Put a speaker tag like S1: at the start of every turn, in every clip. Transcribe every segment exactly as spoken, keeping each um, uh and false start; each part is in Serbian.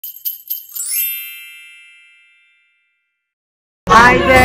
S1: Ajde.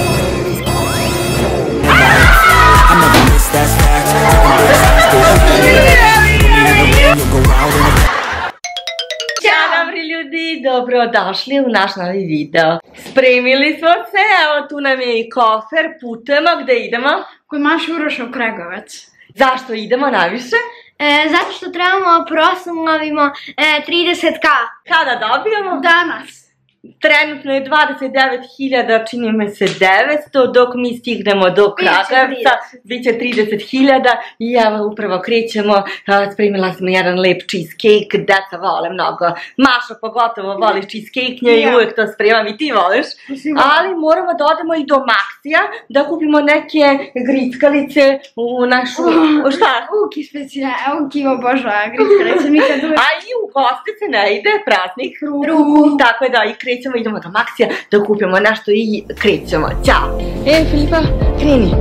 S1: Ćao dobri ljudi, dobrodošli u naš novi video. Spremili smo se, evo tu nam je i kofer, putujemo, gde idemo?
S2: Kod Maše Uroša u Kregovac.
S1: Zašto idemo najviše?
S2: E, zato što trebamo proslavimo e, trideset ka.
S1: Kada dobijemo?
S2: Danas.
S1: Trenutno je dvadeset devet hiljada, čini me se devetsto, dok mi stignemo do Kragujevca, bit će trideset hiljada i evo upravo krećemo, spremila sam jedan lep cheesecake, deca vole mnogo, Maša pogotovo voli cheesecake, nje i uvek to spremam i ti voliš, ali moramo da odemo i do Maxija, da kupimo neke grickalice u našu, šta?
S2: Uki specijal, Uki obožava grickalice, mi kad uvek...
S1: A i u goste se ne ide, praznik, ruku, tako je da i krećemo, idemo do Maxija da kupimo nešto i krećemo. Ćao! E, Filipa, kreni.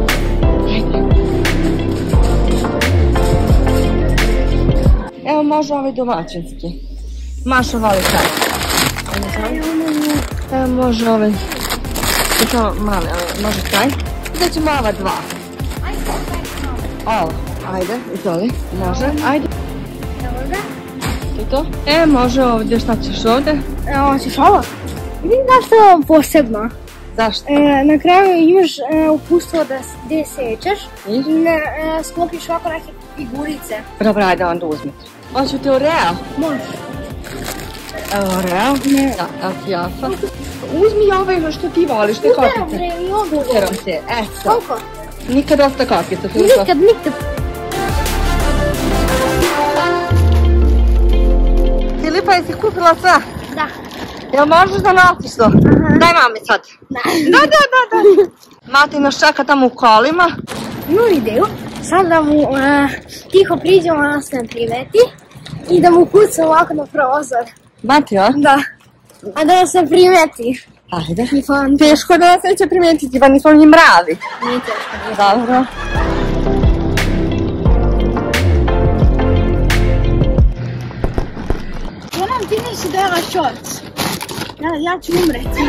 S1: Evo može ovaj domaćinski. Maša voli taj. Evo može ovaj. Samo male, može taj. Da ćemo ova dva. Ovo, ajde, izvoli. Može, ajde.
S2: Evo ga.
S1: To je to? E, može ovdje, šta ćeš ovdje?
S2: Evo ćeš ovo. Vidim da što je ovo posebno.
S1: Zašto?
S2: Na kraju imaš upustvo da gde sećaš i sklopiš ovako neke figurice.
S1: Dobro, ajde onda uzmite. Hoću te Oreo?
S2: Možeš.
S1: Evo Oreo?
S2: Ne.
S1: Da, evo ti Jafa. Uzmi ovaj što ti voliš, te kokice.
S2: Uterom bre, i ovo.
S1: Uterom te, eto.
S2: Koliko?
S1: Nikad osta kokice, Filipa.
S2: Nikad, nikad.
S1: Filipa, jesi kupila sve?
S2: Da.
S1: Jel možeš da nosiš to? Daj mami sad.
S2: Da.
S1: Da, da, da, da. Mati nas čeka tamo u kolima.
S2: Imam ideju, sad da mu tiho priđemo, a nas ne primeti i da mu kucam ovako na prozor.
S1: Mati, o?
S2: Da. A da nas ne primeti.
S1: Ajde.
S2: Ni
S1: Teško da nas neće primetiti, pa nismo ni mravi.
S2: Nije teško, nije.
S1: Dobro.
S2: Moram ti nisi dojela šorc. Ja ću umreti.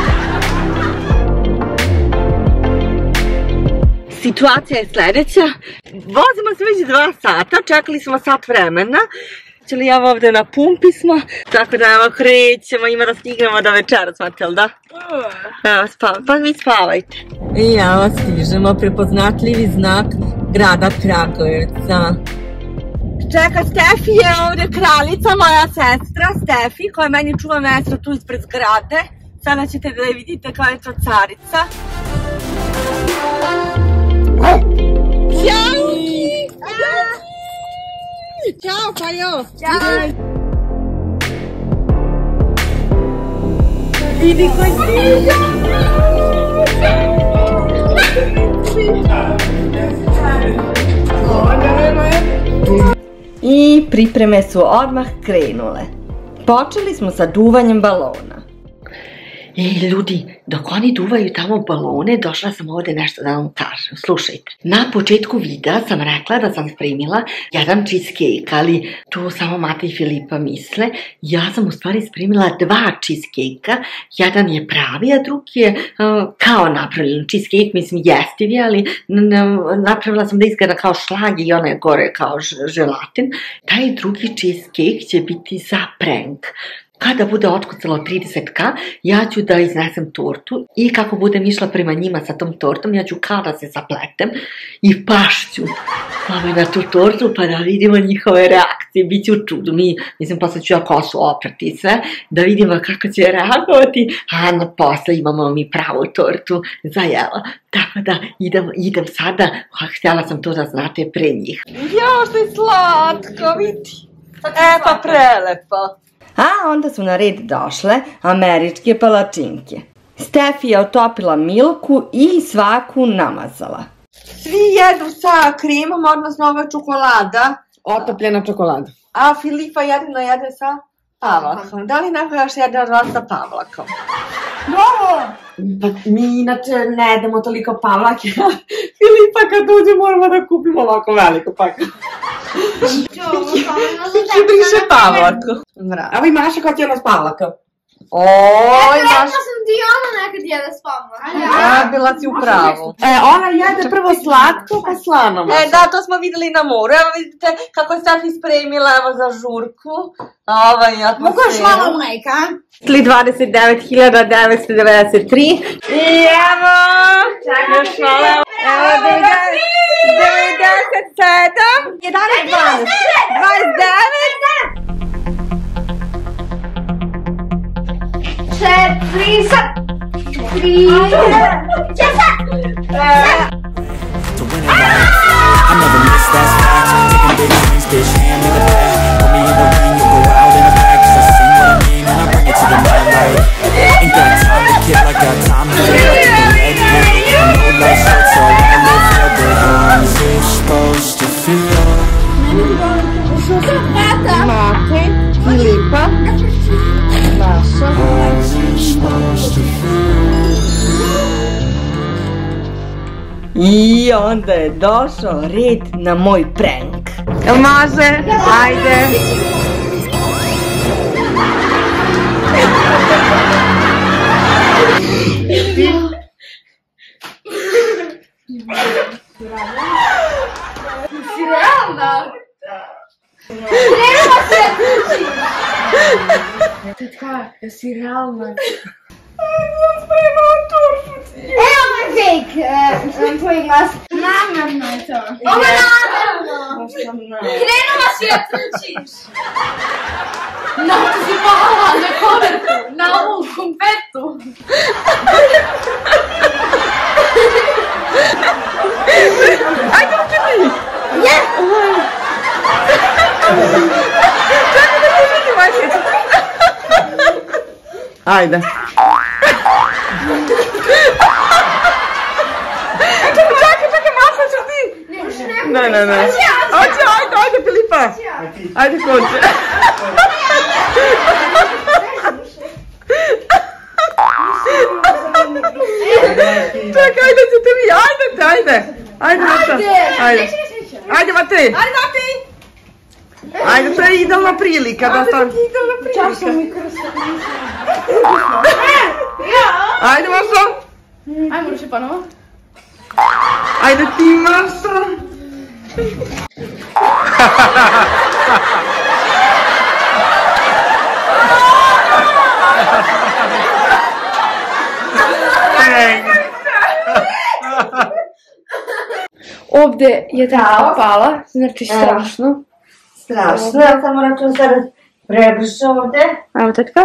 S1: Situacija je sledeća. Vozimo se već dva sata, čekali smo sat vremena. Čeli evo ovde na pumpi smo, tako da evo krećemo, ima da stignemo do večera, smate, jel da? Evo, pa vi spavajte. I evo stižemo, prepoznatljivi znak grada Kragujevca. Čeka, Stefi je ovde kraljica, moja sestra Stefi, koja meni čuva mesto tu ispred zgrade. Sada ćete da je vidite kao je to carica. Ćao! Ćao, pa jo!
S2: Ćao!
S1: Vidi koji stiža! I pripreme su odmah krenule. Počeli smo sa duvanjem balona. Ej, ljudi, dok oni duvaju tamo balone, došla sam ovde nešto da vam kažem. Slušajte, na početku videa sam rekla da sam spremila jedan cheesecake, ali tu samo Mata i Filipa misle. Ja sam u stvari spremila dva cheesecake-a, jedan je pravi, a drugi je kao napravljen cheesecake, mislim jestivi, ali napravila sam da izgleda kao šlag i ona je gore kao želatin. Taj drugi cheesecake će biti za prank. Kada bude otkucalo trideset ka, ja ću da iznesem tortu i kako budem išla prema njima sa tom tortom, ja ću kao da se zapletem i pašću na tu tortu pa da vidimo njihove reakcije. Biće u čudu. Mi, mislim, posle ću ja kosu oprati i sve, da vidimo kako će reagovati, a na posle imamo mi pravu tortu za jelo. Tako da idem, idem sada, htjela sam to da znate pre njih. Jao, što je slatko, vidi. E, pa prelepo. A onda su na red došle američke palačinke. Stefi je otopila Milku i svaku namazala. Svi jedu sa kremom, odnosno ovo je čokolada.
S3: Otopljena čokolada.
S1: A Filipa jedino jede sa pavlakom. Da li neko još jede od vas sa pavlakom?
S2: Dobro!
S1: Pa mi inače ne jedemo toliko pavlake. Filipa kad uđe moramo da kupimo ovako veliko paku. Ti briše Pavlako. Evo i Maša koja ti je ona s Pavlaka. Oj, Maša.
S2: sam ti ona nekad jede s Pavlaka.
S1: Ja, bila si u pravu. E, ona jede prvo slatko pa slano. E, da, to smo videli na moru. Evo vidite kako je Stefi spremila, evo za žurku. Ovaj atmosfera.
S2: Mogu još malo mleka?
S1: dvadeset devet hiljada devetsto devedeset tri. I evo, još malo. Evo, devedeset sedam. jedanaest, dvadeset. dvadeset devet.
S2: Četiri, sad. Tri. Česak.
S3: I never miss that fact. Taking big swings, bitch, hand me the bat. Put me in the ring, you go out in the back. Cause I sing what I mean and I bring it to the night light. Ain't got time to kill, I got time to live. No light shirts, so I wanna live real, but how's it supposed to feel?
S1: Mate, Filipa, Maša.
S3: How's it supposed to feel?
S1: I onda je došao red na moj prank. Jel može? Ajde.
S2: Si realna? Krenula se kući. Tetka, jesi realna? Evo moj fake, tvoj glas. Namerno je to. Ovo je namerno. Krenula si da trčiš. Na to si pala na kovertu, na ovu konfetu.
S1: Ajde u tebi!
S2: Je!
S1: Čekaj da ti vidim, Mašić. Ajde. Čekaj, čekaj, čekaj, Maša, ćeš ti? Ne, ne, ne. Ajde, ajde, ajde, Filipa. Ajde, konče. Čekaj, ajde, ćete vi, ajde, ajde. Ajde, Maša. Ajde. Ajde, Matej. Ajde, Matej. Ajde, to je idealna prilika da stavim. Ajde, idealna prilika.
S2: Čaša mi krsta.
S1: Ajde, Maša.
S2: Ajmo ruši ponovo.
S1: Ajde ti, Maša.
S2: Ovde je tetka pala, znači strašno.
S1: Strašno, ja samo račun sada prebrša ovde.
S2: Evo tetka.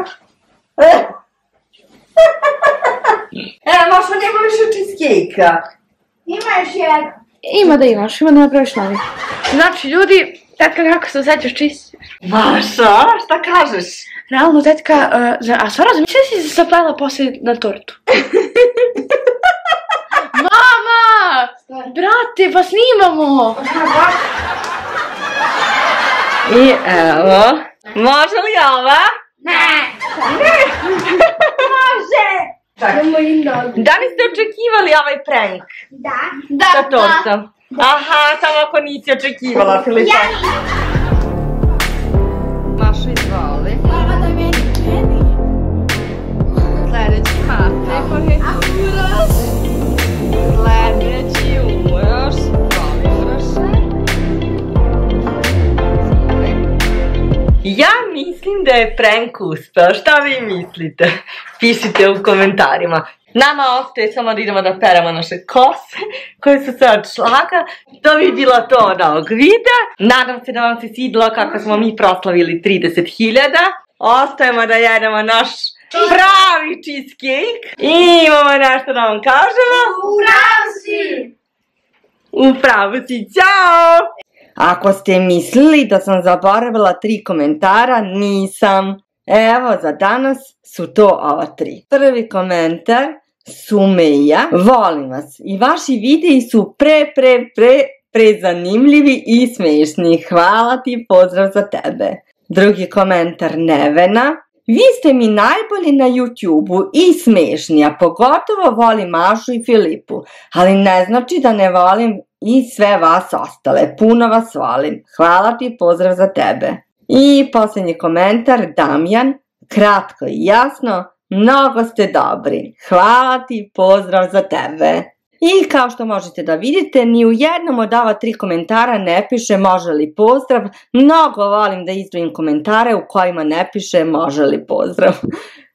S1: E, Maša, nema više cheesecake-a.
S2: Ima još jedan. Ima da imaš, ima da napraviš novi. Znači, ljudi, tetka kako se osjećaš čisti?
S1: Maša, šta kažeš?
S2: Realno, tetka, a stvarno, zamisli si se zaplela poslije na tortu. Mama! Brate, pa snimamo!
S1: I evo, može li ova?
S2: Ne! Može!
S1: Da li ste očekivali ovaj prank?
S2: Da.
S1: Sa tortom? Aha, samo ako nisi očekivala, Filipa. Maša, izvoli.
S2: Mama, da meni, meni.
S1: Sljedeći Matej, pa je uroš. Sljedeći uroš. Zvoli uroše. Ja mislim da je prank uspeo. Šta vi mislite? Pišite u komentarima. Nama ostaje samo da idemo da peremo naše kose koje su se od šlaga. To bi bilo to od ovog videa. Nadam se da vam se svidilo kako smo mi proslavili trideset hiljada. Ostajemo da jedemo naš pravi cheesecake. I imamo nešto da vam kažemo.
S2: Upravo si!
S1: Upravo si, ćao! Ako ste mislili da sam zaboravila tri komentara, nisam. Evo, za danas su to ova tri. Prvi komentar, Sumeja, volim vas. I vaši videi su pre, pre, pre, pre zanimljivi i smešni. Hvala ti, pozdrav za tebe. Drugi komentar, Nevena, Vi ste mi najbolji na YouTube-u i smešni, a pogotovo volim Mašu i Filipu, ali ne znači da ne volim i sve vas ostale. Puno vas volim. Hvala ti, pozdrav za tebe. I posljednji komentar, Damjan, kratko i jasno, mnogo ste dobri. Hvala ti, pozdrav za tebe. I kao što možete da vidite, ni u jednom od ova tri komentara ne piše može li pozdrav. Mnogo volim da izdvojim komentare u kojima ne piše može li pozdrav.